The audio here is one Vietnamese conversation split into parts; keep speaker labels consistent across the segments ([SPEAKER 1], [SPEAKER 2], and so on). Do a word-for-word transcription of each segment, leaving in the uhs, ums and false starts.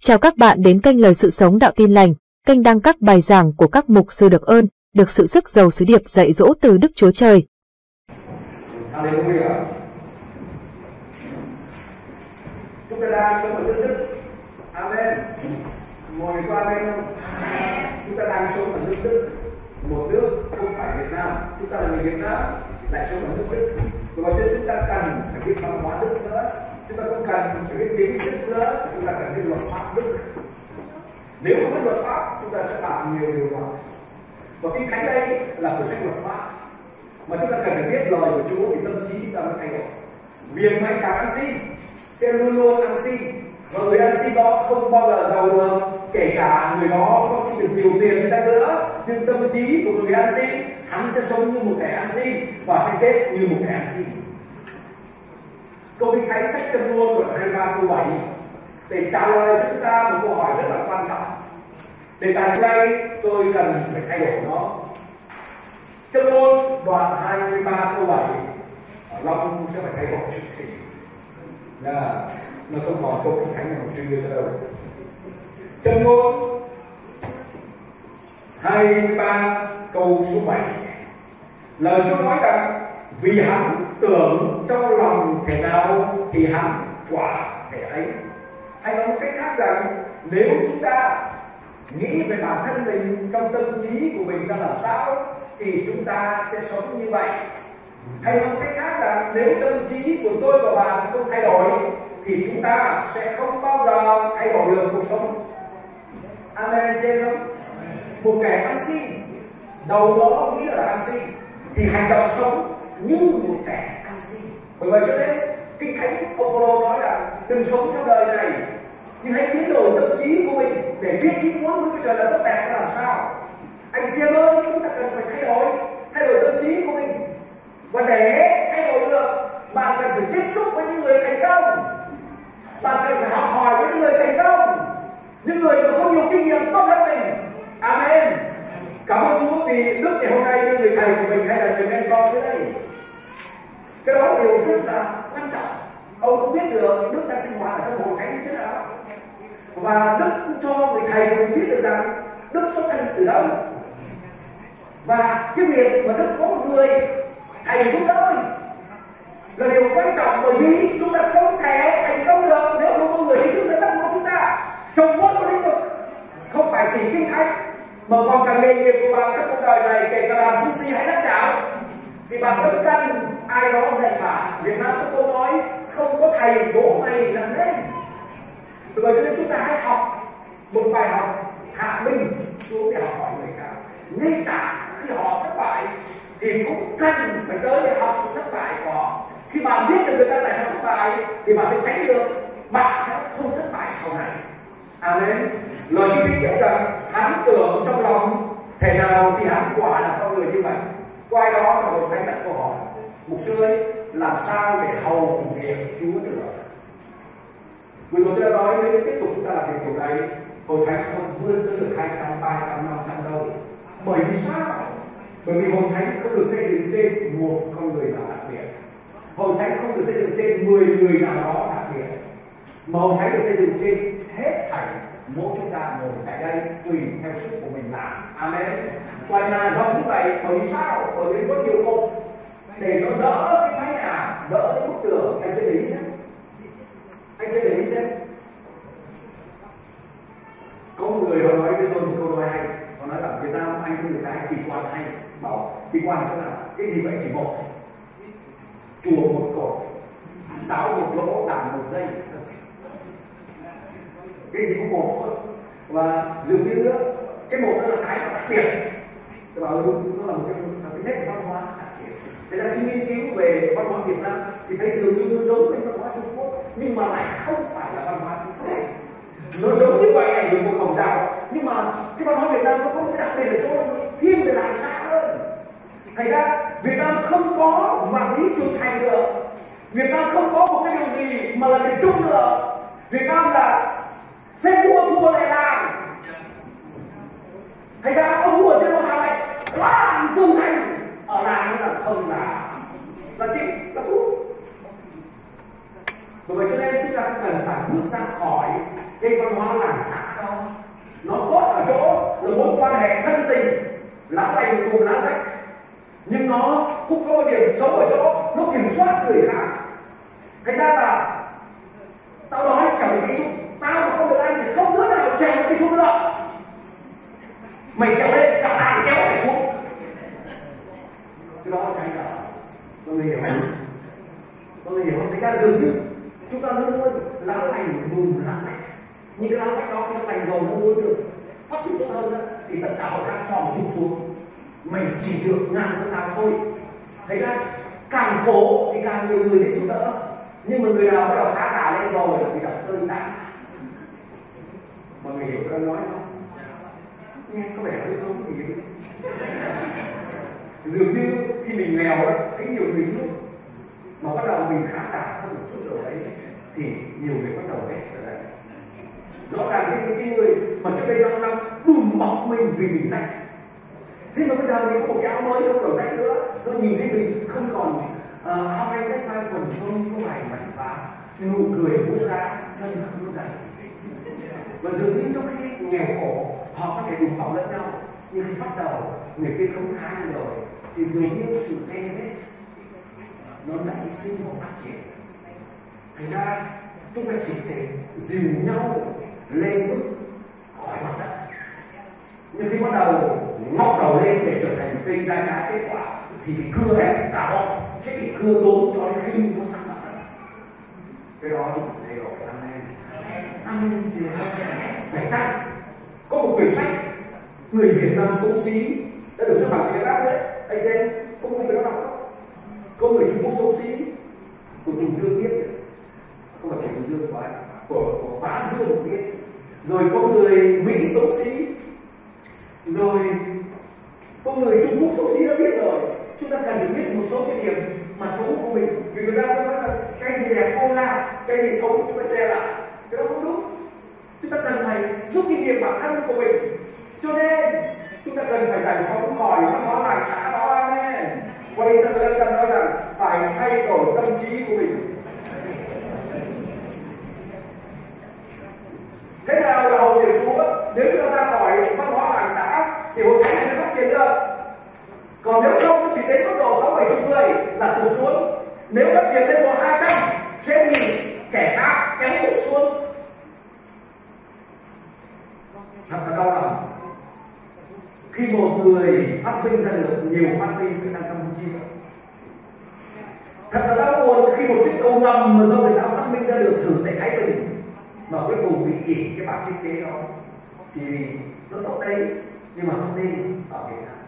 [SPEAKER 1] Chào các bạn đến kênh Lời Sự Sống Đạo Tin Lành, kênh đăng các bài giảng của các mục sư được ơn, được sự sức giàu sứ điệp dạy dỗ từ Đức Chúa Trời.
[SPEAKER 2] Hallelujah. Chúng ta đang sống ở nước Đức. Amen. Ngồi có amen không? Amen. Chúng ta đang sống ở nước Đức, một nước không phải Việt Nam. Chúng ta là người Việt Nam, lại sống ở nước Đức. Và cho chúng ta cần phải biết văn hóa Đức nữa. Chúng ta cũng cần phải biết tiếng Đức nữa. Chúng ta cần biết luật pháp Đức. Nếu không biết luật pháp, chúng ta sẽ phạm nhiều điều đó. Và Kinh Thánh đây là cuốn sách luật pháp, mà chúng ta cần phải biết lời của Chúa thì tâm trí chúng ta mới thay đổi. Việc mà anh càng ăn xin sẽ luôn luôn ăn xin, và người ăn xin đó không bao giờ giàu được, kể cả người đó có xin được nhiều tiền hơn chăng nữa, nhưng tâm trí của người ăn xin, hắn sẽ sống như một kẻ ăn xin và sẽ chết như một kẻ ăn xin. Câu Kinh Thánh sách Châm Ngôn của hai mươi ba câu bảy để trả lời cho chúng ta một câu hỏi rất là quan trọng. Đề tài hôm nay tôi cần phải thay đổi nó. Châm Ngôn đoạn hai mươi ba câu bảy, Long sẽ phải thay đổi chuyện gì? Là nó không còn câu Kinh Thánh nào suy nghĩ nữa đâu. Châm Ngôn hai mươi ba câu số bảy, lời Chúa nói rằng vì hắn tưởng trong lòng thể nào thì hắn quả thể ấy. Hay nói một cách khác rằng nếu chúng ta nghĩ về bản thân mình trong tâm trí của mình ra làm sao thì chúng ta sẽ sống như vậy. Hay nói một cách khác rằng nếu tâm trí của tôi và bạn không thay đổi thì chúng ta sẽ không bao giờ thay đổi được cuộc sống. Amen trên không? Một kẻ ăn xin, đầu đó nghĩ là ăn xin thì hành động sống như một kẻ ăn xin. Bởi vậy cho nên Kinh Thánh ông Phaolô nói là đừng sống theo đời này, nhưng hãy biến đổi tâm trí của mình để biết ý muốn của Chúa Trời là tốt đẹp là làm sao. Anh chị em ơi, chúng ta cần phải thay đổi, thay đổi tâm trí của mình. Và để thay đổi được, bạn cần phải tiếp xúc với những người thành công. Bạn cần phải học hỏi với những người thành công, những người có nhiều kinh nghiệm tốt hơn mình. Amen. Cảm ơn Chúa vì Đức ngày hôm nay như người thầy của mình hay là người mentor tới đây. Cái đó là điều rất là quan trọng. Ông cũng biết được Đức đang sinh hoạt ở trong hội thánh như thế nào. Và Đức cũng cho người thầy của mình biết được rằng Đức xuất thân từ đâu. Và cái việc mà Đức có một người thầy giúp đỡ mình là điều quan trọng, bởi vì chúng ta không thể thành công được nếu không có người đi trước dẫn dắt của chúng ta trong mỗi một lĩnh vực, không phải chỉ Kinh Thánh mà còn cả nghề nghiệp của bạn trong cuộc đời này, kể cả làm phu sĩ hay lãnh đạo, thì bạn vẫn cần ai đó dạy bạn. Việt Nam có câu nói không có thầy đổ mày làm lên. Vì vậy cho nên chúng ta hãy học một bài học hạ mình xuống để học hỏi người khác. Ngay cả khi họ thất bại thì cũng cần phải tới để học sự thất bại của họ. Khi bạn biết được người ta tại sao thất bại thì bạn sẽ tránh được, bạn sẽ không thất bại sau này. Amen. Lời Kinh Thánh chép rằng hắn tưởng trong lòng thể nào thì hắn quả là con người như vậy. Có ai đó trong hội thánh đặt câu hỏi: mục sư ơi, làm sao để hầu việc Chúa được? Vừa rồi tôi đã nói nếu tiếp tục chúng ta làm việc kiểu này, hội thánh không vươn tới được hai trăm, ba trăm, năm trăm đâu. Bởi vì sao? Bởi vì hội thánh không được xây dựng trên một con người nào đặc biệt, hội thánh không được xây dựng trên mười người nào đó đặc biệt, mà hội thánh được xây dựng trên hết thảy mỗi chúng ta ngồi tại đây tùy theo sức của mình làm. Amen. Tòa nhà rộng như vậy bởi vì sao? Bởi vì có nhiều cột để nó đỡ cái mái nhà, đỡ cái bức tường. Anh sẽ để ý xem, anh sẽ để ý xem. Có một người họ nói với tôi một câu nói hay, họ nói là Việt Nam anh có một cái kỳ quan hay. Bảo kỳ quan thế nào? Cái gì vậy? Chỉ một chùa một cột, giáo một lỗ, đàn một dây, cái gì cũng một thôi. Và dường như cái một đó là cái đặc biệt. Tôi bảo nó là một cái, cái nét văn hóa đặc biệt. Thế là khi nghiên cứu về văn hóa Việt Nam thì thấy dường như nó giống với văn hóa Trung Quốc, nhưng mà lại không phải là văn hóa Trung Quốc. Nó giống như vậy này, một khẩu rào, nhưng mà cái văn hóa Việt Nam nó có một cái đặc biệt ở chỗ thiên về làm xa hơn. Thành ra Việt Nam không có vạn lý trường thành được, Việt Nam không có một cái điều gì mà là miền Trung được. Việt Nam là phép vua thua lại làm. Thành ra ông vua trên ông nào này làm trung thành, ở làng là không là là chị là phúc. Bởi vậy cho nên chúng ta cần phải bước ra khỏi cái văn hóa làng xã đâu. Nó tốt ở chỗ là mối quan hệ thân tình, lá lành đùm lá rách, nhưng nó cũng có một điểm xấu ở chỗ nó kiểm soát người khác. Thành ra là tao nói chẳng một cái súng, tao mà không được anh thì không đứa nào chèo cái súng nữa. Mày trèo lên cả làng kéo cái súng. Cái đó là cái đó. Mọi người hiểu không? Mọi người hiểu không? Thành ra dường như chúng ta luôn luôn lá lành đùm lá rách. Nhưng cái lá rách đó nó lành rồi nó muốn được phát triển tốt hơn đó, thì tất cả mọi các tròn chút xuống. Mày chỉ được ngàn hơn tao thôi. Thấy ra càng khổ thì càng nhiều người đến giúp đỡ. Nhưng mà người nào bắt đầu khá giả lên rồi thì gặp tơi tả. Mọi người hiểu tôi nói không? Nghe có vẻ hơi không thì dường như khi mình nghèo đó, thấy nhiều người giúp, mà bắt đầu mình khá giả hơn một chút rồi đấy, thì nhiều người bắt đầu ghét ở đây. Rõ ràng những cái người mà trước đây năm năm đùm bọc mình vì mình rách. Thế mà bây giờ mình có một cái áo mới không còn rách nữa, nó nhìn thấy mình không còn uh, áo hay rách vai quần không có vài mảnh vá, nụ cười vỗ ra, chân không có dày. Và dường như trong khi nghèo khổ họ có thể đùm bọc lẫn nhau, nhưng khi bắt đầu người kia không khá rồi thì dường như sự ghen ghét nó nảy sinh và phát triển. Thành ra chúng ta chỉ thể dìu nhau lên bước khỏi mặt đất. Nhưng khi bắt đầu ngóc đầu lên để trở thành cây ra cá kết quả thì bị cưa hết cả họ sẽ bị cưa đốn cho đến khi nó sang mặt đất. Cái đó chúng ta thay đổi. Amen. Amen. Phải chăng có một quyển sách người Việt Nam xấu xí đã được xuất bản tại Việt Nam đấy, anh chị em có mua cái đó không? Có người Trung Quốc xấu xí của Tùng Dương viết, không phải của Tùng Dương phải của của Bá Dương viết, rồi có người Mỹ xấu xí, rồi có người Trung Quốc xấu xí đã biết rồi. Chúng ta cần phải biết một số cái điểm mà xấu của mình, vì người ta nói là cái gì đẹp phô ra, cái gì xấu chúng ta che lại, cái đó không đúng. Chúng ta cần phải giúp kinh nghiệm bản thân của mình, cho nên chúng ta cần phải giải phóng khỏi văn hóa làng xã đó. Amen. Quay sang người ta nói rằng phải thay đổi tâm trí của mình. Thế nào là hầu việc Chúa? Nếu chúng ta ra khỏi văn hóa làng xã thì hội thánh sẽ phát triển được. Còn nếu không, nó chỉ đến mức độ sáu bảy chục người là tụt xuống. Nếu phát triển lên một hai trăm sẽ bị kẻ khác kéo tụt xuống. Thật là đau lòng khi một người phát minh ra được nhiều phát minh phải sang Campuchia. Thật là đau buồn khi một chiếc cầu ngầm mà do người ta phát minh ra được thử tại Thái Bình mà cuối cùng bị ỉ cái bản thiết kế đó, thì nó tốt đấy nhưng mà không nên ở Việt Nam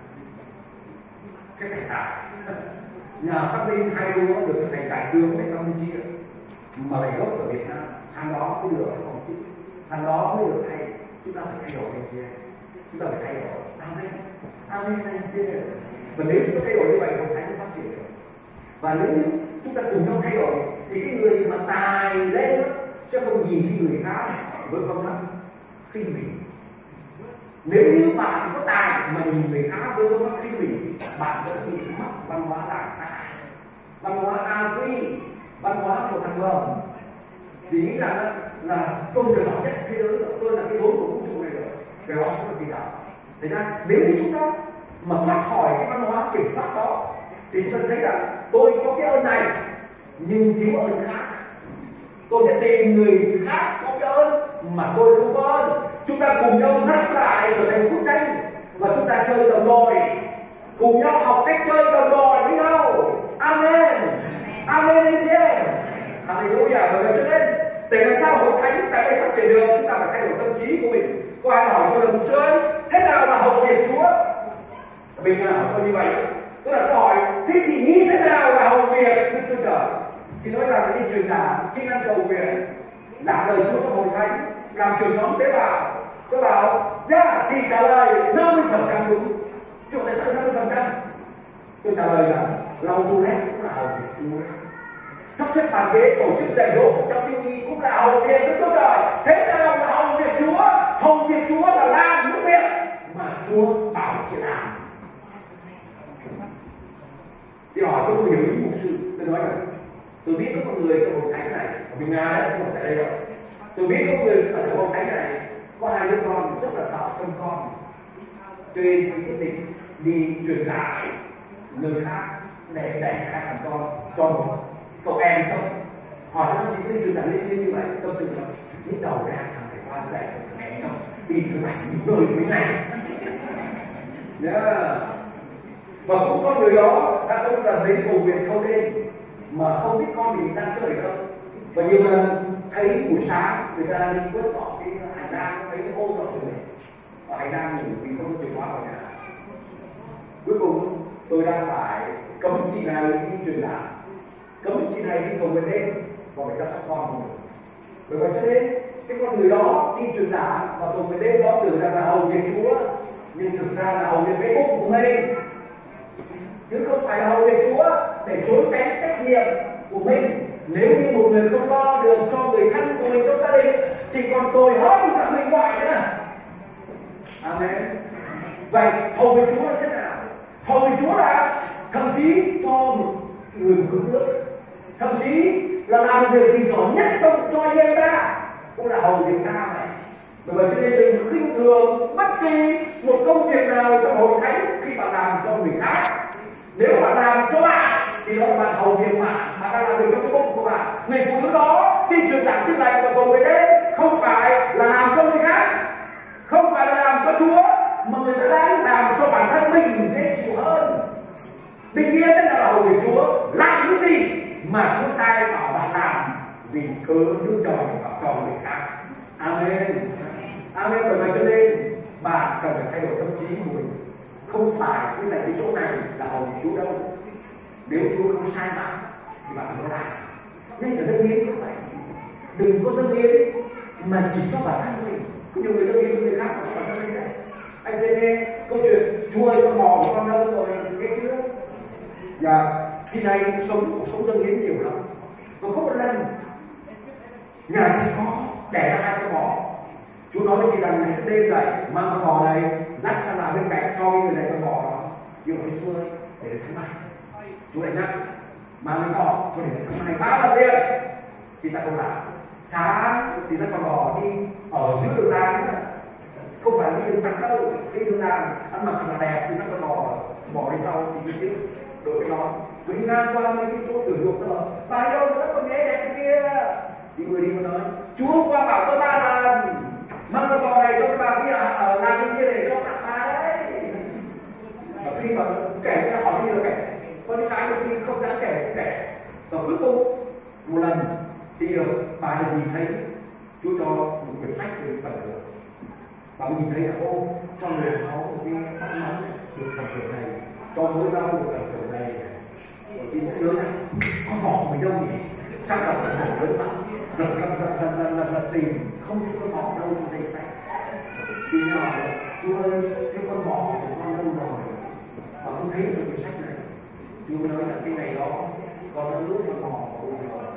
[SPEAKER 2] sẽ thành tài. Nhà phát minh hai đứa được thành đại tướng tại Campuchia mà lại gốc ở Việt Nam, sang đó mới được phòng chữ, sang đó mới được hay. Chúng ta phải thay đổi anh chị em, chúng ta phải thay đổi. Amen. Amen anh chị em. Và nếu chúng ta thay đổi như vậy, hội thánh sẽ phát triển được. Và nếu như chúng ta cùng nhau thay đổi thì cái người mà tài lên sẽ không nhìn thấy người khác với con mắt khinh mình. Nếu như bạn có tài mà nhìn người khác với con mắt khinh mình, bạn sẽ bị mất văn hóa làng xã, văn hóa A Quy, văn hóa của thằng Lầm. Vì nghĩ rằng là tôi trở giỏi nhất thế giới, tôi là cái rốn của vũ trụ này rồi. Cái đó không là kỳ giả. Thế ra nếu như chúng ta mà thoát khỏi cái văn hóa kiểm soát đó thì chúng ta thấy rằng tôi có cái ơn này nhưng thiếu ơn khác. Tôi sẽ tìm người khác có cái ơn mà tôi không có ơn. Chúng ta cùng nhau dắt lại trở thành bức tranh và chúng ta chơi đồng đội, cùng nhau học cách chơi đồng đội với nhau. Amen. Amen anh chị em. Hallelujah. Và cho nên để làm sao hội thánh tại đây phát triển được, chúng ta phải thay đổi tâm trí của mình. Có ai hỏi tôi là mục sư ơi, thế nào là hầu việc Chúa? Mình hỏi tôi như vậy, tức là tôi hỏi thế chị nghĩ thế nào là hầu việc Đức Chúa Trời? Chị nói rằng cái truyền giảng kỹ năng cầu nguyện, giảng lời Chúa trong hội thánh, làm trường nhóm tế bào. Tôi bảo dạ chị trả lời năm mươi phần trăm đúng. Chứ tại sao năm mươi phần trăm? Tôi trả lời là lau tu lét cũng là hầu việc Chúa, sắp xếp bàn ghế tổ chức dạy dỗ trong tinh nghi cũng là hầu việc Đức Chúa Trời. Thế nào là hầu việc Chúa? Hầu việc Chúa là làm những việc mà Chúa bảo chị làm. Chị hỏi tôi không hiểu ý mục sư, tôi nói rằng tôi biết có một người trong hội thánh này ở bên Nga đấy, không phải tại đây đâu. Tôi biết có người ở trong hội thánh này có hai đứa con rất là sợ trong con, cho nên tôi quyết định đi truyền lại người khác để đẩy hai thằng con cho một cậu em không. Hỏi sao chị đi truyền lại liên như vậy, tâm sự là nhức đầu ra thằng phải qua đây thằng em không đi nó rảnh nhiều nơi mấy ngày. Yeah. Và cũng có người đó đã không lần đến cầu nguyện thâu đêm mà không biết con mình đang chơi đâu. Và nhiều lần thấy buổi sáng người ta đi quét dọn cái hành lang, thấy cái ô vào sườn ở hành lang ngủ vì không có chìa khóa vào nhà. Cuối cùng tôi đang phải cấm chị này đi truyền lại, cấm chị này đi cầu nguyện đêm, còn phải chăm sóc con của mình. Bởi vậy cho nên cái con người đó đi truyền lại và cầu nguyện đêm đó tưởng rằng là hầu việc Chúa, nhưng thực ra là hầu việc cái bụng của mình, chứ không phải là hầu việc Chúa để trốn tránh trách nhiệm của mình. Nếu như một người không lo được cho người thân của mình trong gia đình thì còn tồi hơn cả người ngoại nữa. Amen. Vậy hầu việc Chúa là thế nào? Hầu việc Chúa là thậm chí cho một người một cốc nước, thậm chí là làm việc gì nhỏ nhất trong cho anh em ta cũng là hầu việc ta này. Bởi vậy cho nên đừng khinh thường bất kỳ một công việc nào trong hội thánh khi bạn làm cho người khác. Nếu bạn làm cho bạn thì đó là bạn hầu việc bạn, bạn đang làm việc trong cái bụng của bạn. Người phụ nữ đó đi truyền giảng tin lành và cầu nguyện đấy không phải là làm cho người khác, không phải là làm cho Chúa, mà người ta đang làm cho bản thân mình dễ chịu hơn. Định nghĩa tức là hầu việc Chúa, làm những gì mà Chúa sai bảo bạn làm vì cớ nước trời và cho người khác. Amen. Amen. Bởi vậy cho nên bạn cần phải thay đổi tâm trí của mình. Không phải cứ dạy cái chỗ này là hầu việc Chúa đâu. Nếu Chúa không sai bạn thì bạn không làm. Ngay cả dân hiến cũng vậy. Đừng có dân hiến mà chỉ cho bản thân mình. Có nhiều người dân hiến với người khác mà cho bản thân mình đấy. Anh sẽ nghe câu chuyện Chúa ơi con bò của con đâu rồi nghe chưa? Và khi này sống cuộc sống dân hiến nhiều lắm. Và có một lần nhà chị có đẻ ra hai con bò. Chúa nói với chị rằng ngày đêm dậy mang con bò này dắt sang làm bên cạnh cho người này con bò đó. Chị bảo Chúa ơi để sáng mai. Chúa lại nhắc mang lên bò cho để sáng mai ba lần liền. Chị ta không làm. Sáng thì dắt con bò đi ở giữa đường làng, không phải đi đường tắt đâu, đi đường làng ăn mặc thật là đẹp thì dắt con bò bò đi sau thì đi tiếp đội cái nón. Tôi đi ngang qua mấy cái chỗ tử dục rồi, bà đi đâu nữa con bé đẹp kia. Thì người đi mà nói Chúa hôm qua bảo tôi ba lần mang con bò này cho cái bà kia ở làng bên kia để cho tặng bà đấy. Và khi mà kể ra hỏi đi là kể, con cái khi không dám kể kể. Và cuối cùng một lần thì được bà được nhìn thấy Chúa cho một quyển sách về phần thưởng. Bà nhìn thấy là ô cho người có một cái bắt nói được phần thưởng này, cho mỗi rau một phần thưởng này. Thì cũng nhớ rằng con bò mình đâu nhỉ? Chắc là phần thưởng lớn lắm. Lần lần lần lần lần lần lần tìm không thấy con bò đâu trong danh sách. Thì hỏi Chúa ơi cái con bò của con đâu rồi? Mà không thấy được quyển sách này. Chúa nói là cái ngày đó con đã lướt con bò của con rồi.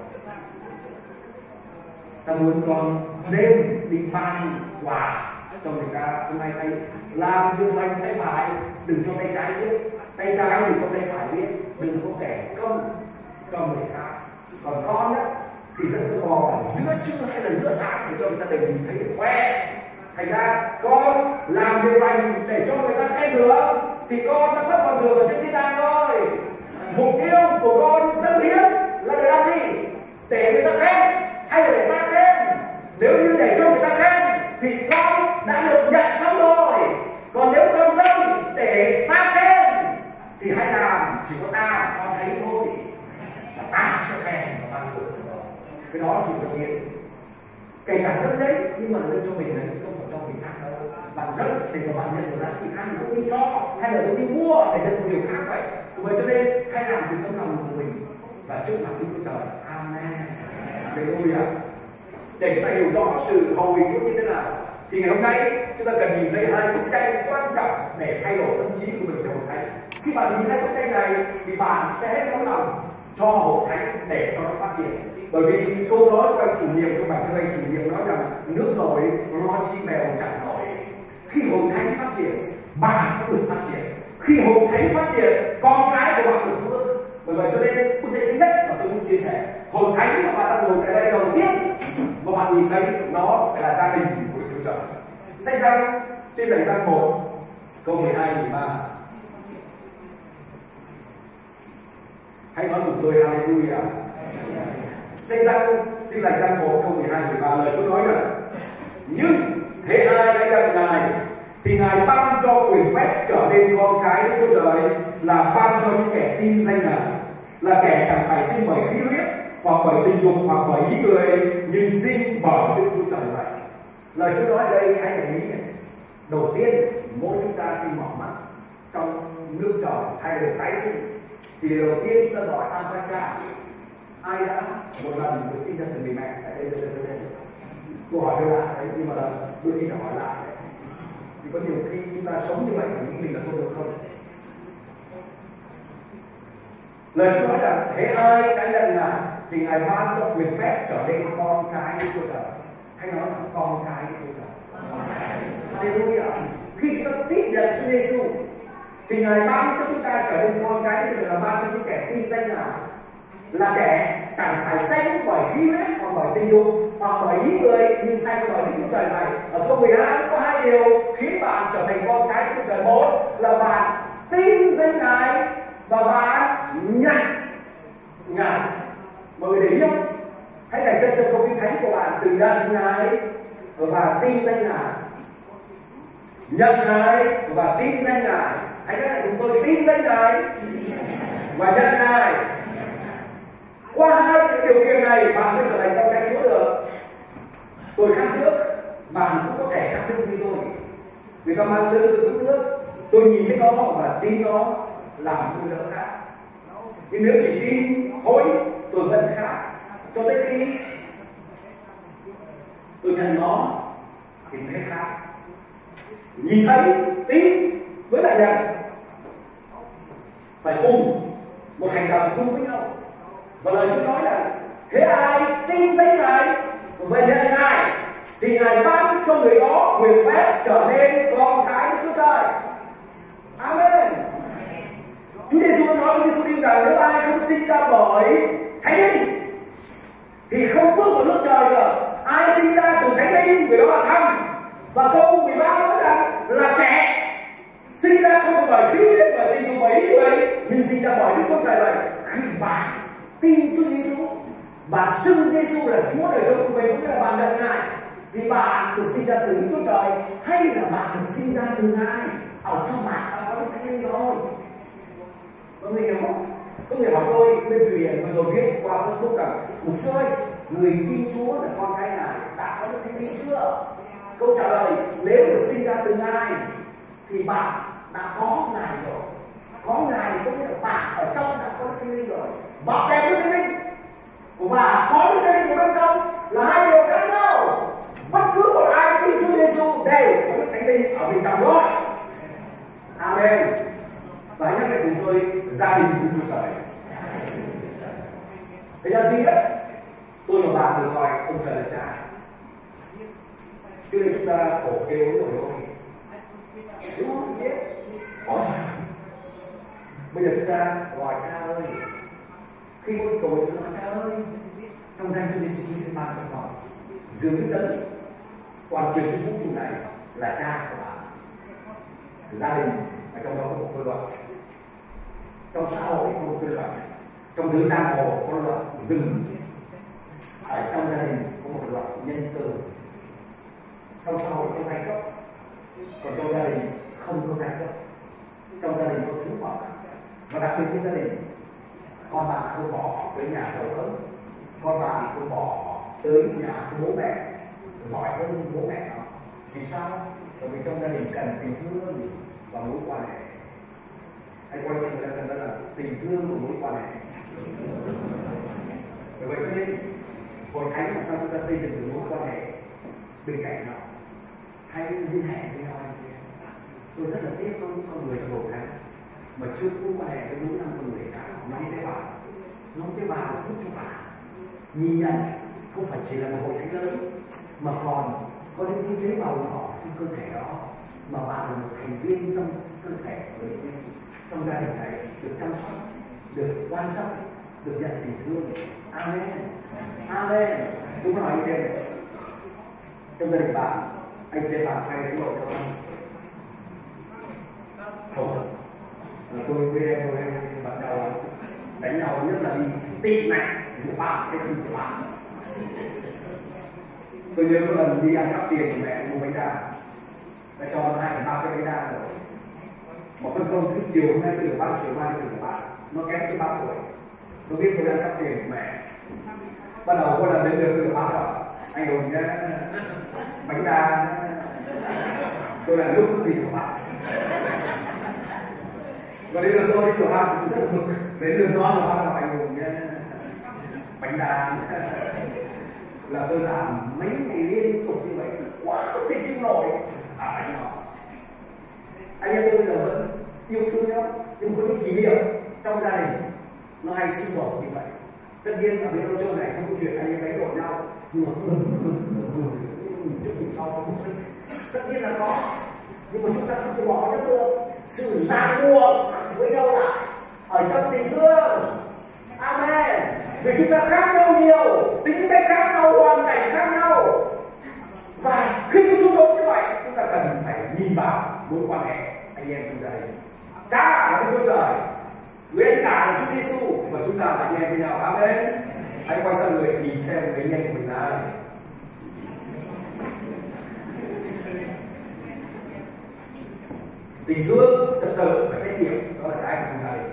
[SPEAKER 2] Ta muốn con đêm đi ban quà cho người ta. Hôm nay tay làm việc lành tay phải, đừng cho tay trái biết. Tay trái đừng cho tay phải biết. Đừng có kẻ công cho người khác. Còn con á thì dẫn con bò ở giữa trưa hay là giữa sáng để cho người ta đều nhìn thấy được khoe. Thành ra con làm việc lành để cho người ta khen ngợi thì con đã mất phần thưởng ở trên thiên đàng rồi. Mục tiêu của con dâng hiến là để làm gì? Để người ta khen hay là để ta khen? Nếu như để cho người ta khen thì con đã được nhận xong rồi. Còn nếu con dâng để ta khen thì hãy làm chỉ có ta con thấy thôi. Là ta sẽ khen và ban thưởng. Cái đó là sự tự nhiên. Kể cả dâng đấy nhưng mà dâng cho mình là không phải cho người khác đâu. Bạn dâng để mà bạn nhận được giá trị khác, cũng đi cho hay là cũng đi mua để nhận một điều khác vậy. Vậy cho nên hãy làm từ tấm lòng của mình và trước mặt Đức Chúa Trời. Amen. Hallelujah. Để chúng ta hiểu rõ sự hầu việc Chúa như thế nào thì ngày hôm nay chúng ta cần nhìn thấy hai bức tranh quan trọng để thay đổi tâm trí của mình trong hội thánh. Khi bạn nhìn thấy bức tranh này thì bạn sẽ hết tấm lòng cho hội thánh để cho nó phát triển. Bởi vì câu nói của anh chủ nhiệm, của bản thân anh chủ nhiệm nói rằng nước nổi lo chi bèo chẳng nổi. Khi hội thánh phát triển, bạn cũng được phát triển. Khi hội thánh phát triển, con cái của bạn được phước. Bởi vậy cho nên bức tranh thứ nhất mà tôi muốn chia sẻ, hội thánh mà bạn đang ngồi tại đây đầu tiên mà bạn nhìn thấy nó Sách Răng, Tin lành Răng một câu mười hai mười ba. Hãy nói cùng tôi Hallelujah. Sách Răng, Tin lành Răng một câu mười hai mười ba, lời Chúa nói rằng: nhưng thế ai đã nhận Ngài thì Ngài ban cho quyền phép trở nên con cái Đức Chúa Trời, là ban cho những kẻ tin danh Ngài, là kẻ chẳng phải sinh bởi khí huyết hoặc bởi tình dục hoặc bởi ý người, nhưng sinh bởi Đức Chúa Trời vậy. Lời Chúa nói đây hãy để ý này. Đầu tiên, mỗi chúng ta khi mở mắt trong nước trời hay được tái sinh thì đầu tiên chúng ta gọi Aphacha. Ai đã một lần được sinh ra từ người mẹ? Tại đây, đây, đây, đây. Câu hỏi tôi lại đấy, nhưng mà đôi khi phải hỏi lại đấy. Thì có nhiều khi chúng ta sống như vậy thì nghĩ mình là không được không? Lời Chúa nói là thế ai đã nhận Ngài thì Ngài ban cho quyền phép trở nên con cái Đức Chúa Trời. Hay nói là con cái Đức Chúa Trời. Hallelujah. Khi chúng ta tiếp nhận Chúa Giêsu thì Ngài ban cho chúng ta trở nên con cái Đức Chúa Trời, là ban cho những kẻ tin danh Ngài, là kẻ chẳng phải sanh bởi khí huyết hoặc bởi tình dục hoặc bởi ý người, nhưng sanh bởi Đức Chúa Trời này. Ở câu mười hai có hai điều khiến bạn trở thành con cái Đức Chúa Trời. Một là bạn tin danh Ngài và bạn nhận Ngài. Mọi người để ý không? Hãy để chân cho câu kinh thánh của bạn từ nhận Ngài và tin danh Ngài. Nhận Ngài và tin danh Ngài. Hãy nói lại cùng tôi: tin danh Ngài và nhận Ngài. Qua hai điều kiện này bạn mới trở thành con cái Chúa được. Tôi khát nước, bạn cũng có thể khát nước như tôi. Người ta mang tới tôi uống nước, tôi nhìn thấy nó và tin nó làm tôi đỡ khát. Nhưng nếu chỉ tin thôi, tôi vẫn khát cho tới khi tôi nhận nó thì mới khát. Nhìn thấy, tin với lại nhận phải cùng một hành động chung với nhau. Và lời Chúa nói là thế ai tin danh Ngài và nhận Ngài thì Ngài ban cho người đó quyền phép trở nên con cái Đức Chúa Trời. Amen. Chúa Giêsu nói với tôi tin rằng nếu ai không sinh ra bởi Thánh Linh thì không bước vào nước trời được. Ai sinh ra từ Thánh Linh người đó là thằng. Và câu mười ba nói rằng là kẻ sinh ra không phải bởi khí huyết, bởi tình dục, bởi ý người, nhưng sinh ra bởi Đức Chúa Trời vậy. Khi bạn tin Chúa Giêsu, bạn xưng Giêsu là Chúa đời sống của mình, cũng như là bạn nhận Ngài, thì bạn được sinh ra từ Đức Chúa Trời, hay là bạn được sinh ra từ Ngài? Ở trong bạn đã có Đức Thánh Linh rồi. Mọi người hiểu không? Có người hỏi tôi bên thuyền vừa rồi viết qua Facebook rằng: một số người tin Chúa là con cái Ngài đã có Đức Thánh Linh chưa? Câu trả lời: nếu được sinh ra từ Ngài thì bạn đã có Ngài rồi. Có Ngài có nghĩa là bạn ở trong đã có Đức Thánh Linh rồi. Bạn kèm Đức Thánh Linh và có Đức Thánh Linh ở bên trong là hai điều khác nhau. Bất cứ một ai tin Chúa Giêsu đều có Đức Thánh Linh ở bên trong rồi. Amen. Và hãy nhắc lại cùng tôi gia đình của Chúa Trời. Thế ra duy nhất tôi và bạn được gọi ông Trời là Cha. Cho nên chúng ta khổ kêu rồi thôi. Đúng không? Biết. Ôi trời. Bây giờ chúng ta gọi Cha ơi. Khi có tội chúng ta nói: Cha ơi, trong danh Chúa Giêsu Christ ban cho con dường như đấng toàn quyền trên vũ trụ này là Cha của bạn. Gia đình ở trong đó có một cơ luật, trong xã hội có một cơ luật, trong giới giang hồ có luật dừng, ở trong gia đình có một luật nhân từ. Trong xã hội có giai cấp, còn trong gia đình không có giai cấp. Trong gia đình có thứ bậc, và đặc biệt trong gia đình con bạn không bỏ tới nhà giàu hơn, con bạn không bỏ tới nhà bố mẹ giỏi hơn bố mẹ nó. Vì sao? Bởi vì trong gia đình cần tình thương và mối quan hệ. Anh quay sang người ta là tình thương và mối quan hệ. Bởi vậy cho nên hội thánh làm sao chúng ta xây dựng được mối quan hệ bên cạnh nhau, hay liên hệ với nhau anh chị. Tôi rất là tiếc có những con người trong hội thánh mà chưa có quan hệ với những năm con người khác. Nhóm tế bào, nhóm tế bào giúp cho bạn nhìn nhận không phải chỉ là một hội thánh lớn, mà còn có những cái tế bào nhỏ trong cơ thể đó, mà bạn là một thành viên trong cơ thể của Đức Giêsu. Trong gia đình này được chăm sóc, được quan tâm, được nhận tình thương. Amen. Amen. Đúng rồi anh chị. Trong gia đình bạn anh chị bạn hay đánh lộn không? Không. Tôi với em tôi em bắt đầu đánh nhau nhất là đi tị này rượu bạc hay đi rượu bạc. Tôi nhớ một lần đi ăn cắp tiền của mẹ mua bánh đa, mẹ cho nó hai ba cái bánh đa rồi. Một phân công cứ chiều hôm nay tôi được ba chiều mai tôi được ba, nó kém tôi ba tuổi. Tôi biết tôi ăn cắp tiền của mẹ. Bắt đầu có lần đến được tôi được ba rồi, anh Hùng nhé, bánh đa. Tôi là lúc đi của bạn. Và đến lượt tôi đi rửa bát thì rất là mực. Đến lượt nó là bắt đầu anh Hùng nhé, bánh đa. Là tôi làm mấy ngày liên tục như vậy, quá không thể chịu nổi. À anh họ, anh em tôi bây giờ vẫn yêu thương nhau, nhưng có những kỷ niệm trong gia đình nó hay xung đột như vậy. Tất nhiên ở bên nông thôn này không có chuyện anh em đánh đổ nhau, nhưng mà trước cùng sau không thích. Tất nhiên là có, nhưng mà chúng ta không thể bỏ nó được. Sự ràng buộc với nhau lại ở trong tình thương. Amen. Vì chúng ta khác nhau nhiều, tính cách khác nhau, hoàn cảnh khác nhau, và khi có xung đột như vậy chúng ta cần phải nhìn vào mối quan hệ anh em trong gia đình. Cha là Đức Chúa Trời, người anh cả là Chúa Giêsu, và chúng ta là anh em với nhau. Amen. Hãy quay sang người nhìn xem người anh em của mình là ai. Tình thương, trật tự và trách nhiệm, đó là cái của chúng ta.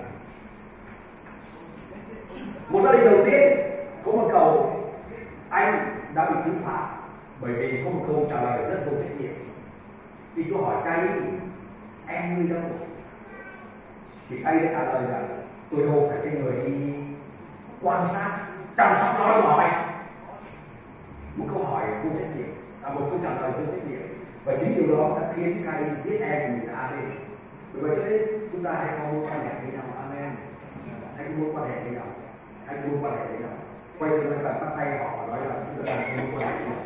[SPEAKER 2] Một gia đình đầu tiên có một cầu anh đã bị xử phạt bởi vì có một câu trả lời rất vô trách nhiệm. Khi tôi hỏi Cay em nuôi đâu, thì Cay đã trả lời rằng tôi đâu phải cái người đi quan sát chăm sóc nó nhỏ anh. Một câu hỏi vô trách nhiệm, à, một câu trả lời vô trách nhiệm, và chính điều đó đã khiến Cay giết em mình là Abel. Bởi vậy cho nên chúng ta hãy có mối quan hệ với nhau. Amen. Hãy có mối quan hệ với nhau. Hãy có mối quan hệ với nhau. Quay sang các bạn bắt tay họ và nói là chúng ta đang có mối quan hệ với nhau.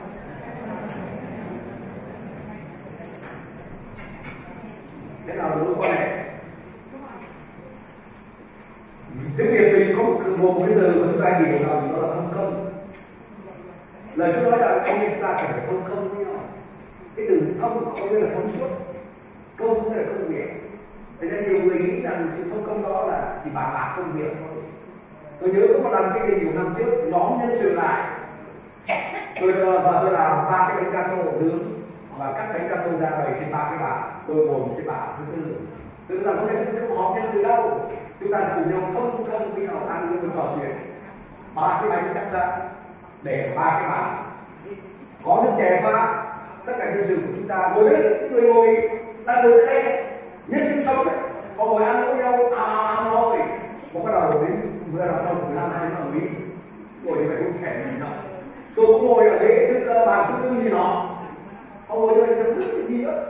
[SPEAKER 2] Thế nào là mối quan hệ? Tiếng Việt mình có một một cái từ mà chúng ta hiểu là đó là thông công. Lời Chúa nói là anh em chúng ta cần phải thông công với nhau. Cái từ thông có nghĩa là thông suốt, công có nghĩa là công việc. Thế nên nhiều người nghĩ rằng sự thông công đó là chỉ bàn bạc công việc thôi. Tôi nhớ có một lần cách đây nhiều năm trước, nhóm nhân sự lại, tôi và tôi làm ba cái bánh gato nướng và cắt bánh gato ra bày trên ba cái bàn, tôi ngồi một cái bàn thứ tư. Tôi rằng hôm nay chúng ta không họp nhân sự đâu, chúng ta cùng nhau thông công với nhau ăn với trò chuyện. Ba cái bánh chắc ra để ba cái bàn, có nước chè pha, tất cả nhân sự của chúng ta ngồi đấy, người ngồi đang ngồi đây, nhân sinh sống đấy, họ ngồi ăn với nhau, à thôi, một bắt đầu đến vừa làm xong mười lăm hai mươi mấy ngồi như vậy cũng khỏe nhìn nó. Tôi cũng ngồi ở đấy thứ bàn thứ tư nhìn họ, họ ngồi đây không biết gì nữa,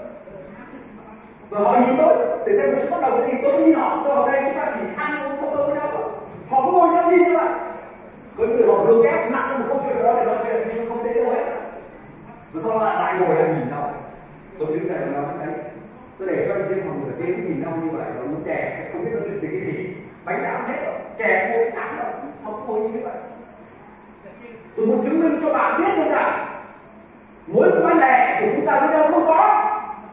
[SPEAKER 2] và họ nhìn tôi để xem một sự bắt đầu cái gì. Tôi nhìn họ, tôi ở đây chúng ta chỉ ăn uống không đâu với nhau, họ cũng ngồi nhau nhìn như vậy. Có người họ lương ép nặng một câu chuyện đó để nói chuyện nhưng không đến đâu hết. Và sau lại lại ngồi lại nhìn nhau, tôi đứng dậy và nói đấy, tôi để cho anh trên phòng người kia nhìn nhau như vậy, nó muốn chè không biết nó chuyện cái gì, bánh đã ăn hết rồi, chè mua cái thắng rồi, không ngồi như vậy. Tôi muốn chứng minh cho bạn biết được rằng mối quan hệ của chúng ta với nhau không có,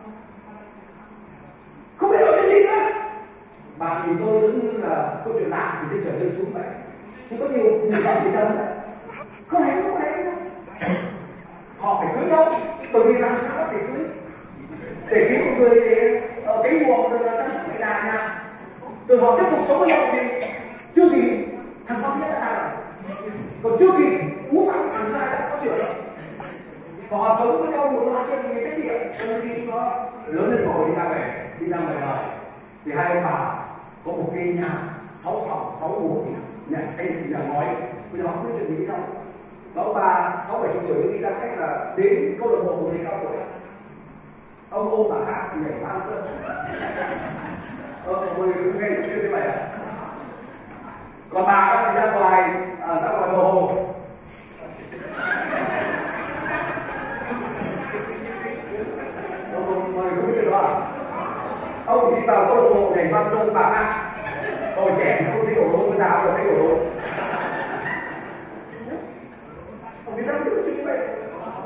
[SPEAKER 2] không biết nói chuyện gì sao. Bạn nhìn tôi giống như là câu chuyện lạ thì sẽ trở lên xuống vậy. Chứ có nhiều người bạn người thân không hề có đấy đâu. Họ phải cưới nhau, bởi vì làm sao phải cưới để kiếm một người ở cái mùa chăm sóc người già nha, rồi họ tiếp tục sống với nhau thì chưa kịp thằng con kia đã ra rồi, còn chưa kịp cú phản thằng ra đã có chuyện rồi. Họ sống với nhau một loạt những cái trách nhiệm, cho nên khi nó lớn lên rồi đi ra về đi ra ngoài đời thì hai ông bà có một cái nhà sáu phòng sáu ngủ, nhà xây nhà ngói, bây giờ không biết chuyện gì với nhau. Và ông bà sáu bảy chục tuổi đi ra cách là đến câu lạc bộ của người cao tuổi, ông ôm bà khác nhảy van sơn. Ờ, mọi người cũng nghe được như vậy à? Còn bà thì ra ngoài à, ra ngoài bờ hồ. Ông mọi người cũng biết điều đó à? Ông đi vào câu lạc bộ nhảy van sơn bà khác. Hồi trẻ không thấy đổ đô, già rồi thấy đổ đô. Ông biết đâu biết chuyện như vậy.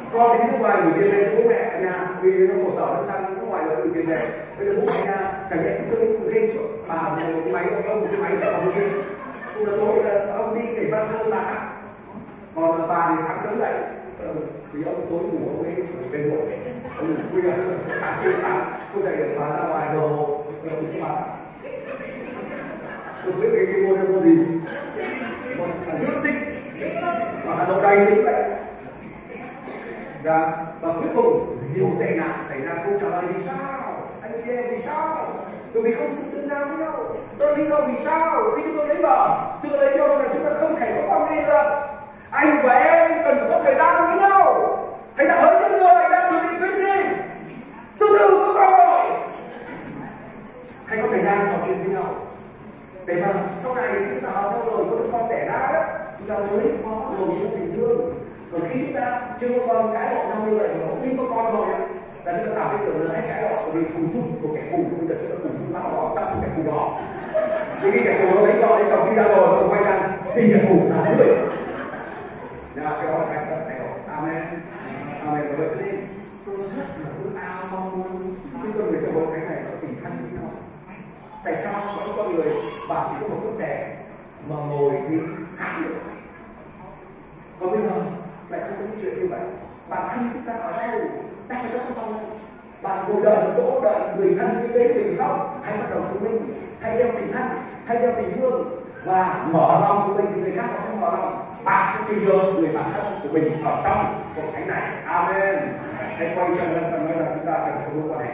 [SPEAKER 2] con đến nước ngoài gửi tiền về cho bố mẹ ở nhà vì nó khổ sở nó sang nước ngoài rồi gửi tiền về, bây giờ bố mẹ nhà cả nhà cũng chơi game suốt, bà một cái máy ông một cái máy ở một game, cũng là tối là ông đi để ba sơn là còn bà thì sáng sớm dậy vì ông tối ngủ ông ấy về muộn, ông ngủ khuya sáng kia sáng không dậy được bà ra ngoài đồ rồi cũng bà tôi biết cái cái môn là gì là dưỡng sinh và Hà Nội đầy tính vậy. Và, và cuối cùng nhiều tệ nạn xảy ra câu trả lời vì sao anh chị em vì sao bởi vì không sự tương giao với nhau. Tôi lý do vì sao khi chúng tôi lấy vợ chưa lấy nhau là chúng ta không thể có con đi được. Anh và em cần có thời gian với nhau. Hãy đã hỡi những người đang chuẩn bị cưới xin từ từ có cơ hội hãy có thời gian trò chuyện với nhau để mà sau này chúng ta hợp nhau rồi có đứa con đẻ ra đó chúng ta mới có rồi những tình thương. Còn khi chúng ta chưa có con cãi lộn nhau như vậy mà không có con rồi là chúng ta cảm thấy tưởng là hết cãi lộn bởi vì cùng chung của kẻ thù bây giờ chúng ta cùng chung lao đó ta sẽ kẻ thù đó. Thì khi kẻ thù nó lấy con lấy chồng đi ra rồi còn quay sang tìm kẻ thù là đến người. Nào cái đó là cái thay đổi. Amen. Amen. Và vậy nên tôi rất là ước ao mong muốn những con người trong bầu cái này có tình thân với nhau. Tại sao có những con người bạn chỉ có một phút trẻ mà ngồi đi sáng được? Còn bây giờ lại không có những chuyện như vậy. Bạn thân chúng ta ở đâu? Ta phải có phòng. Bạn ngồi đợi một chỗ đợi người thân đến mình không? Hãy bắt đầu thông minh, hãy gieo tình thân, hãy gieo tình thương và mở lòng của mình thì người khác họ sẽ mở lòng. Bạn sẽ tìm được người bạn thân của mình ở trong cuộc thánh này. Amen. Hãy quay sang lần lần nói là chúng ta cần có mối quan hệ.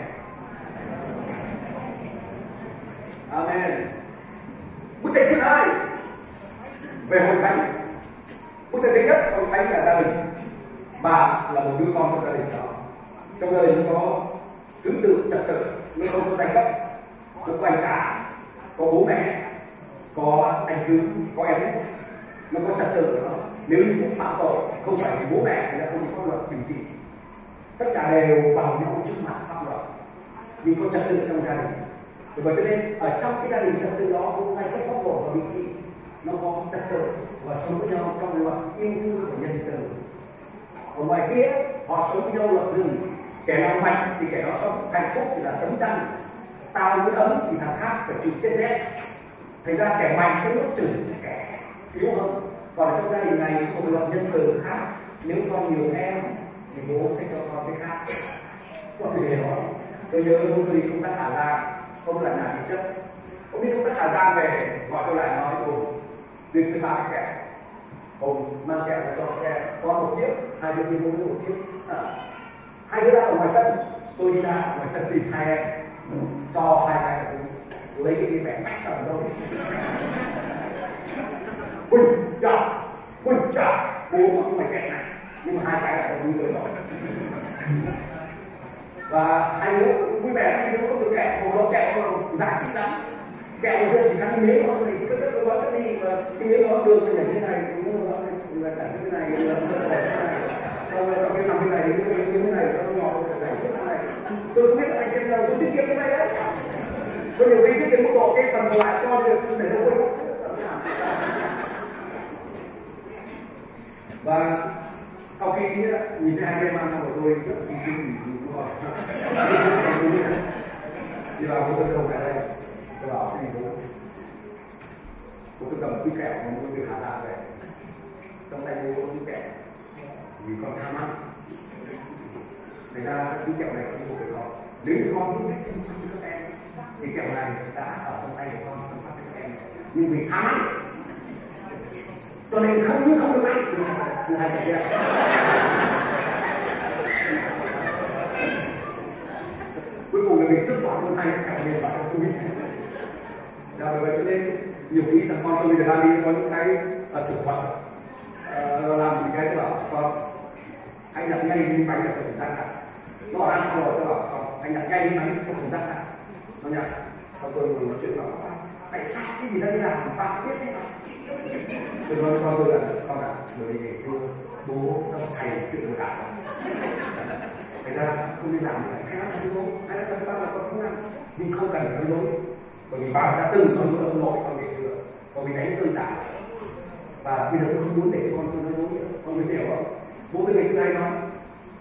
[SPEAKER 2] Amen. Bức tranh thứ hai về hội thánh. Bức tranh thứ nhất hội thánh là gia đình. Bạn là một đứa con trong gia đình đó. Trong gia đình nó có thứ tự trật tự, nó không có giai cấp, nó có anh cả, có bố mẹ, có anh thứ, có em út, nó có trật tự đó. Nếu như cũng phạm tội không phải vì bố mẹ thì là không có pháp luật trừng trị. Tất cả đều bằng nhau trước mặt pháp luật vì có trật tự trong gia đình. Bởi cho nên ở trong cái gia đình trật tự đó cũng phải có pháp luật và vị trí, nó có trật tự và sống với nhau trong luật yêu thương và nhân từ. Ở ngoài kia họ sống với nhau luật rừng, kẻ nào mạnh thì kẻ đó sống hạnh phúc thì là tấm chăn, tao muốn ấm thì thằng khác phải chịu chết rét. Thành ra kẻ mạnh sẽ nuốt chửng kẻ yếu hơn. Còn ở trong gia đình này không luật nhân từ khác, nếu con nhiều em thì bố sẽ cho con cái khác. Có thể nói tôi nhớ hôm tôi đi công tác Hà Giang, không là nhà thực chất. Ông đi công tác Hà Giang về gọi tôi lại nói cùng việc với ba cái kẻ. Ông mang kẹo cho xe, có một chiếc, hai đứa đi mua một chiếc. À, hai đứa ra ở ngoài sân, tôi đi ra ở ngoài sân tìm hai em, cho hai cái lấy cái cái mẹ cắt ở đâu. Quỳnh chào, Quỳnh chào, bố không phải kẹo này, nhưng mà hai cái là vui với rồi. Và hai đứa vui vẻ, hai đứa không được kẹo, một đứa kẹo giả trị lắm. Kẹo bây giờ chỉ ăn miếng thôi, thì cứ tất cả nó đi mà cái miếng nó đường như thế này, đúng không? Là cả cái này, là cái này, xong rồi cái nằm cái này, cái cái này nó ngọt, cái này cái này. Tôi không biết là anh em nào tôi tiết kiệm cái này đấy. Có nhiều khi tiết kiệm một độ cái phần còn lại cho được để nó quên. Và sau khi nhìn thấy hai em ăn xong rồi tôi rất là kinh đúng rồi. Đi vào tôi không ở đây. Tôi bảo cái gì bố bố tôi cầm cái kẹo mà tôi từ Hà Lan về trong tay bố có cái kẹo vì con tham ăn người ta cái kẹo này có một cái con nếu như con biết cách chăm sóc cho các em thì kẹo này đã ở trong tay của con chăm sóc cho các em nhưng vì tham ăn cho nên không như không được ăn từ hai kẹo kia. Cuối cùng là mình tức bỏ luôn hai kẹo này vào trong túi. Và bởi vậy cho nên nhiều khi thằng con tôi bây giờ đang đi có những cái uh, thực phẩm uh, làm những cái tôi bảo con anh đặt ngay miếng bánh là phải thử ăn cả. Nó ăn xong rồi tôi bảo con anh đặt ngay miếng bánh không thử ăn cả. Nó nhặt. Xong tôi ngồi nói chuyện bảo tại sao cái gì đây làm bạn không biết thế nào? Tôi nói với con tôi là con ạ, bởi vì ngày xưa bố nó thầy chuyện lừa đảo. Thành ra không đi làm như vậy, hay nói cho bố, hay nói cho ba là con không ăn, nhưng không cần nói dối. Bởi vì bà đã từng nói với ông nội con ngày xưa, còn mình đánh đơn giản. Và bây giờ tôi không muốn để cho con tôi nói dối nữa, con mới hiểu không? Bố tôi ngày xưa hay nói,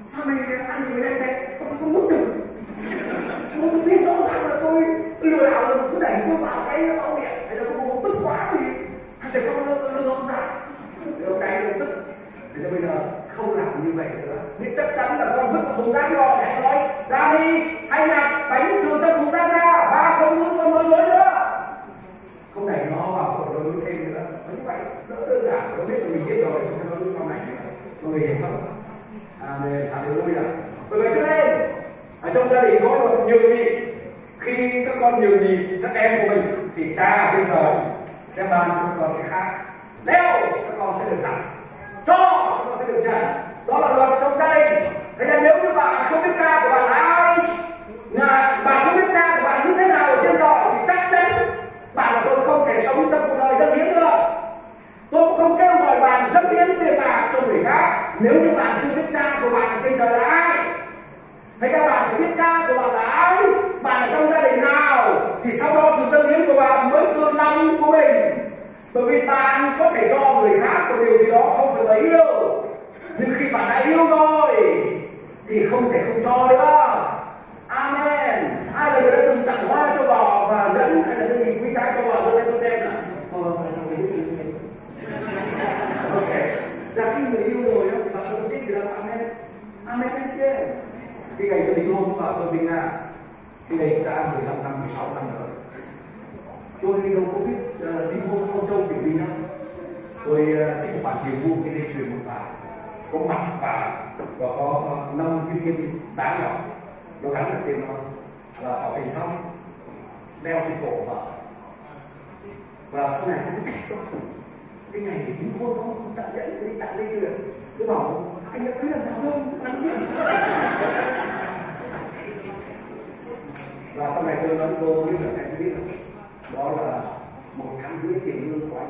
[SPEAKER 2] sao mày ăn gì với anh thế? Tôi không muốn chừng. Tôi tôi biết rõ ràng là tôi lừa đảo rồi, cứ đẩy tôi vào cái bao miệng, thế là tôi không tức quá thì thằng trẻ con lừa lừa ông ra, ông cái nó tức. Thế nên bây giờ không làm như vậy nữa. Nhưng chắc chắn là con vứt thùng rác rồi, hãy nói ra đi, hay là bánh từ trong thùng rác ra, và không muốn con nói dối nữa. Không đẩy nó vào cuộc đối thêm nữa. Như vậy đỡ đơn giản, nó biết là mình biết rồi, không sẽ nói sau này nữa. Mọi người hiểu không? À, để thả đến bây giờ. Bởi vậy cho nên ở trong gia đình có một nhường nhịn. Khi các con nhường nhịn các em của mình thì cha trên trời sẽ ban cho các con cái khác. Gieo các con sẽ được nhận, cho các con sẽ được nhận. Đó là luật trong gia đình. Thế nên nếu như bạn không biết cha của bạn là ai, là bạn không biết cha của bạn như thế nào ở trên trời, thì chắc chắn bạn và tôi không thể sống trong cuộc đời dâng hiến nữa. Tôi cũng không kêu gọi bạn dâng hiến tiền bạc cho người khác nếu như bạn chưa biết cha của bạn ở trên trời là ai. Thế các bạn phải biết cha của bạn là ai, bạn ở trong gia đình nào, thì sau đó sự dâng hiến của bạn mới từ lòng của mình. Bởi vì bạn có thể cho người khác một điều gì đó không phải bởi yêu, nhưng khi bạn đã yêu rồi thì không thể không cho nữa. Amen. Ai là người đã từng tặng hoa cho bò và dẫn hay là cái gì quý giá cho bò, tôi tôi xem nào. Ok. Là khi người yêu rồi đó, bạn không thích được amen. Amen anh chị. Cái ngày tôi đi hôn vào tôi Vinh Nga, cái này đã mười lăm năm, mười sáu năm rồi. Tôi đâu có biết uh, đi hôn con trâu kiểu gì đâu. Tôi uh, trích một bản tiền mua cái dây chuyền một vài, có mặt và và có năm cái viên đá nhỏ, nó gắn ở trên nó là họ thành xong, đeo trên cổ vợ. Và sau này không chạy đâu. Cái ngày thì đi hôn không không tặng nhẫn, đi tặng dây chuyền. Tôi bảo anh đã cưới làm nào không? Anh biết. Và sau này tôi nói cô biết là anh biết đó là một tháng rưỡi tiền lương của anh.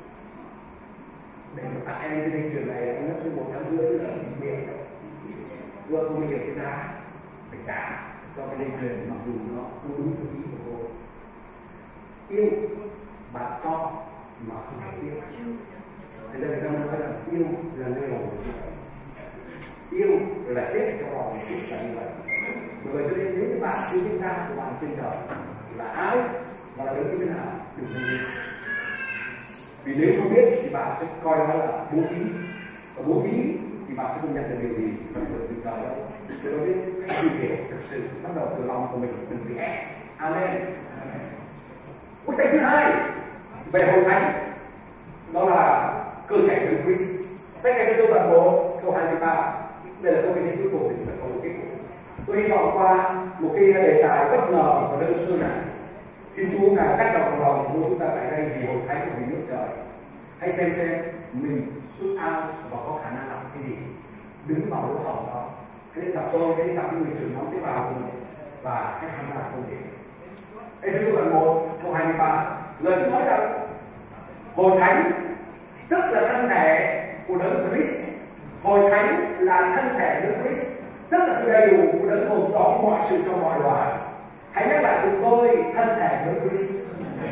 [SPEAKER 2] Để mà tặng em cái dây chuyền này anh mất tới một tháng rưỡi là miệng. Vừa không hiểu cái giá phải trả cho cái dây chuyền mặc dù nó không đúng theo ý của cô. Yêu bạn cho mà không phải yêu. Thế nên người ta nói là yêu là nơi lòng. Yêu là chết cho lòng chút là như vậy. Bởi vậy cho nên nếu như bạn chưa biết cha của bạn trên trời là ai và là đứa như thế nào, đừng nên biết. Vì nếu không biết thì bạn sẽ coi nó là bố thí. Và bố thí thì bạn sẽ không nhận được điều gì phần thưởng từ trời đâu. Cho nên biết cái gì hiểu thực sự bắt đầu từ lòng của mình, đừng bị ép. Amen. Bức tranh thứ hai về hội thánh, đó là cơ thể của Christ. Sách Ê-phê-sô đoạn một câu hai mươi ba. Đây là câu kinh thánh cuối cùng thì chúng ta có một kết cục. Tôi hy vọng qua một cái đề tài bất ngờ và đơn sơ này, xin Chúa ngài tác động vào lòng của chúng ta tại đây vì hội thánh của mình nước trời. Hãy xem xem mình ước ao và có khả năng làm cái gì, đứng vào lỗ hổng đó. Hãy gặp tôi, hãy gặp những người trưởng nhóm tế bào của mình và hãy tham gia công việc. Ê-phê-sô đoạn một câu hai mươi ba, lời Chúa nói rằng hội thánh tức là thân thể của đấng Christ. Hội thánh là thân thể đấng Christ, tức là sự đầy đủ của đấng gồm có mọi sự trong mọi loài. Hãy nhắc lại cùng tôi thân thể đấng Christ.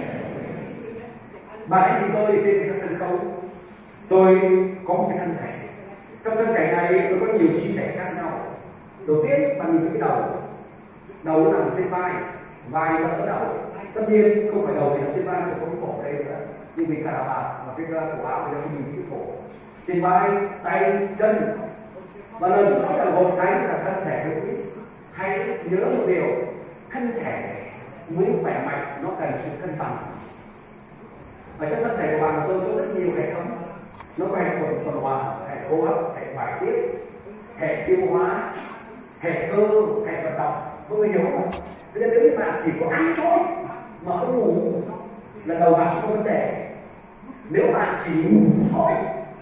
[SPEAKER 2] Và hãy nhìn tôi trên cái sân khấu. Tôi có một cái thân thể. Trong thân thể này tôi có nhiều chi thể khác nhau. Đầu tiên bạn nhìn thấy cái đầu. Đầu nó nằm trên vai, vai nó ở đầu. Tất nhiên không phải đầu thì nằm trên vai, mà có cái cổ đây nữa. Nhưng vì cả bạn và cái cổ áo thì nó không nhìn cái cổ. Trên vai, tay, chân. Và lần nói là hội thánh là thân thể của Christ. Hãy nhớ một điều, thân thể muốn khỏe mạnh nó cần sự cân bằng. Ở trong thân thể của bạn tôi có rất nhiều hệ thống. Nó có hệ tuần tuần hoàn, hệ hô hấp, hệ bài tiết, hệ tiêu hóa, hệ cơ, hệ vận động. Có người hiểu không? Thế nên nếu như bạn chỉ có ăn thôi mà không ngủ là đầu bạn sẽ có vấn đề. Nếu bạn chỉ ngủ thôi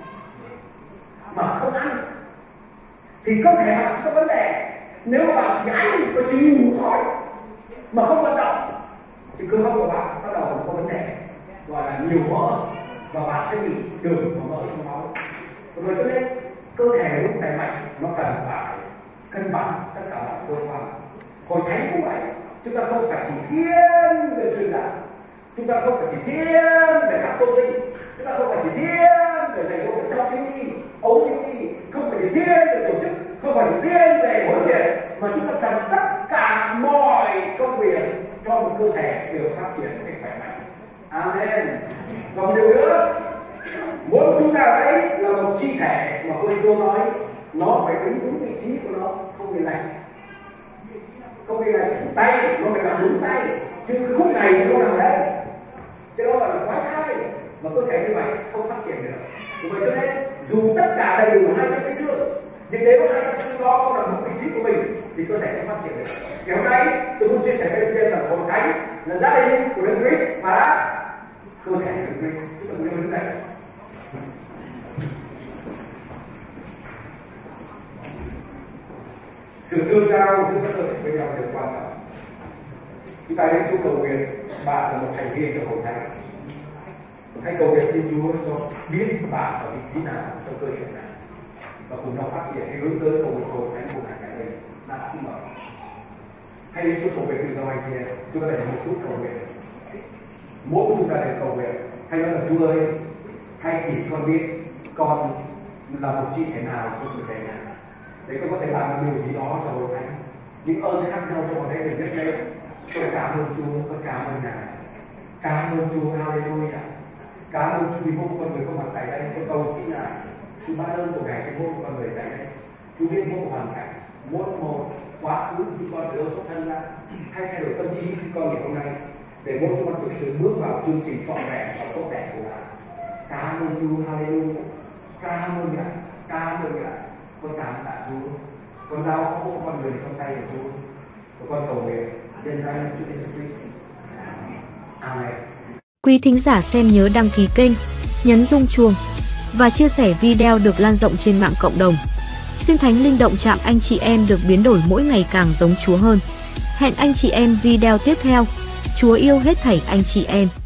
[SPEAKER 2] mà không ăn thì cơ thể bạn sẽ có vấn đề. Nếu mà bạn chỉ ăn và chỉ ngủ thôi mà không vận động thì cơ bắp của bạn bắt đầu có vấn đề, gọi là nhiều mỡ, và bạn sẽ bị đường và mỡ trong máu. Rồi cho nên cơ thể lúc khỏe mạnh nó cần phải cân bằng tất cả mọi cơ quan. Hội thánh cũng vậy, chúng ta không phải chỉ thiên về truyền đạo, chúng ta không phải chỉ thiên về các tôn linh, chúng ta không phải chỉ thiên về dạy dỗ cho thiếu nhi, ấu thiếu nhi, không phải chỉ thiên về tổ chức, không phải riêng về huấn luyện, mà chúng ta cần tất cả mọi công việc cho một cơ thể được phát triển một cách khỏe mạnh. Amen. Và một điều nữa, mỗi chúng ta đấy là một chi thể mà tôi tôi nói, nó phải đứng đúng vị trí của nó, không bị lệch, không bị lệch tay, nó phải làm đúng tay, chứ cái khúc này nó nằm đấy, cái đó là quá thai, mà cơ thể như vậy không phát triển được. Vì vậy cho nên dù tất cả đầy đủ hai trăm cái xương, nhưng nếu hai trăm xương đó không nằm đúng vị trí của mình thì cơ thể không phát triển được. Ngày hôm nay tôi muốn chia sẻ với anh chị là hội thánh là gia đình của Đức Christ và cơ thể của Đức Christ. Chúng ta cùng nhau đứng dậy. Sự tương giao giữa các cơ thể với nhau đều quan trọng. Chúng ta đến Chúa cầu nguyện, bạn là một thành viên trong hội thánh. Hãy cầu nguyện xin Chúa cho biết bạn ở vị trí nào trong cơ thể này và cùng nhau phát triển hướng tới cầu nguyện hội thánh của ngày đây đã khi mở. Hãy đến Chúa cầu nguyện tự do anh chị em. Chúng ta để một chút cầu nguyện. Mỗi chúng ta đều cầu nguyện. Hãy nói là Chúa ơi, hãy chỉ con biết con là một chi thể nào trong cơ thể này, để con có thể làm một điều gì đó cho hội thánh. Những ơn khác nhau cho hội thánh được nhất lên. Tôi cảm ơn Chúa, tôi cảm ơn Ngài. Cảm ơn Chúa, hallelujah. Cảm ơn Chúa vì mỗi con người có mặt tại đây. Tôi cầu xin Ngài sự ban ơn của Ngài trên mỗi con người tại đây. Chúa biết mỗi hoàn cảnh, mỗi một quá khứ khi con từ đâu xuất thân ra, hay thay đổi tâm trí khi con ngày hôm nay, để mỗi chúng con thực sự bước vào chương trình trọn vẹn và tốt đẹp của Ngài. Cảm ơn Chúa, hallelujah. Cảm ơn Ngài, cảm ơn Ngài. Con cảm tạ Chúa. Con giao mỗi con người trong tay của Chúa. Và con cầu nguyện nhân danh Chúa Giêsu Christ. Amen.
[SPEAKER 1] Quý thính giả xem nhớ đăng ký kênh, nhấn rung chuông và chia sẻ video được lan rộng trên mạng cộng đồng. Xin Thánh Linh động chạm anh chị em được biến đổi mỗi ngày càng giống Chúa hơn. Hẹn anh chị em video tiếp theo. Chúa yêu hết thảy anh chị em.